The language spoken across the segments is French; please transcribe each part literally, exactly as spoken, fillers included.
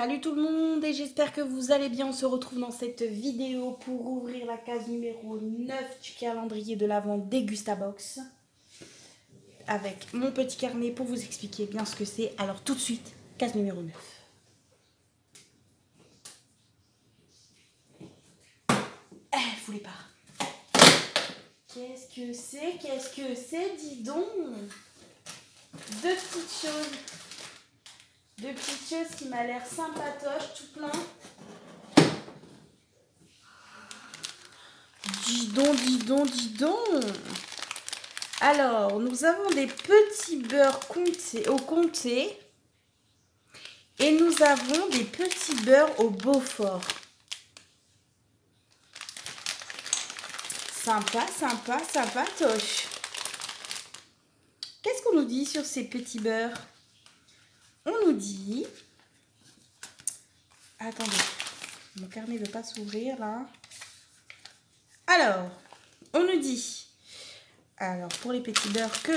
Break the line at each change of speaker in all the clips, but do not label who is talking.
Salut tout le monde et j'espère que vous allez bien. On se retrouve dans cette vidéo pour ouvrir la case numéro neuf du calendrier de l'Avent des Gustabox. Avec mon petit carnet pour vous expliquer bien ce que c'est. Alors tout de suite, case numéro neuf. Eh, je voulais pas. Qu'est-ce que c'est? Qu'est-ce que c'est? Dis donc. Deux petites choses. Deux petites choses qui m'a l'air sympatoche, tout plein. Dis donc, dis donc, dis donc. Alors, nous avons des petits beurres comté, au comté. Et nous avons des petits beurres au Beaufort. Sympa, sympa, sympatoche. Qu'est-ce qu'on nous dit sur ces petits beurres? On nous dit... Attendez, mon carnet ne veut pas s'ouvrir là. Alors, on nous dit... Alors, pour les petits beurres que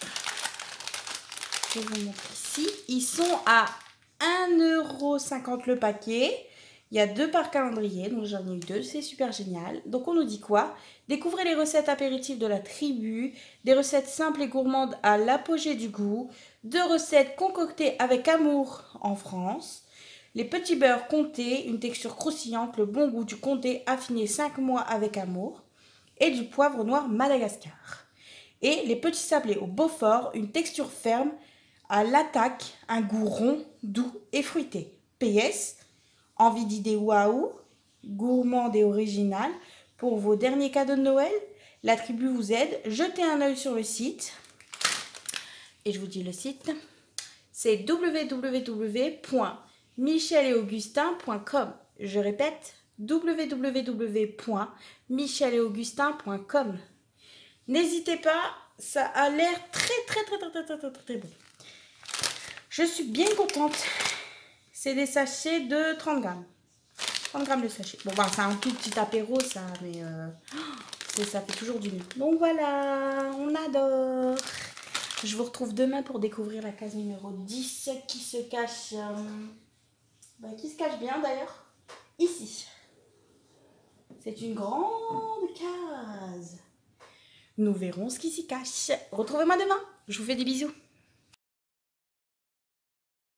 je vous montre ici, ils sont à un euro cinquante le paquet. Il y a deux par calendrier, donc j'en ai eu deux, c'est super génial. Donc on nous dit quoi? Découvrez les recettes apéritives de la tribu, des recettes simples et gourmandes à l'apogée du goût, deux recettes concoctées avec amour en France, les petits beurres comtés, une texture croustillante, le bon goût du comté affiné cinq mois avec amour, et du poivre noir Madagascar. Et les petits sablés au Beaufort, une texture ferme, à l'attaque, un goût rond, doux et fruité. P S, envie d'idées waouh, gourmande et originale, pour vos derniers cadeaux de Noël, la tribu vous aide. Jetez un œil sur le site. Et je vous dis le site, c'est w w w point michel et augustin point com. Je répète, w w w point michel et augustin point com. N'hésitez pas, ça a l'air très très très très très très très très bon. Je suis bien contente. C'est des sachets de trente grammes. trente grammes de sachet. Bon, bah, c'est un tout petit apéro, ça, mais euh, ça fait toujours du bien. Donc voilà, on adore. Je vous retrouve demain pour découvrir la case numéro dix qui se cache... Euh, bah, qui se cache bien d'ailleurs, ici. C'est une grande case. Nous verrons ce qui s'y cache. Retrouvez-moi demain. Je vous fais des bisous.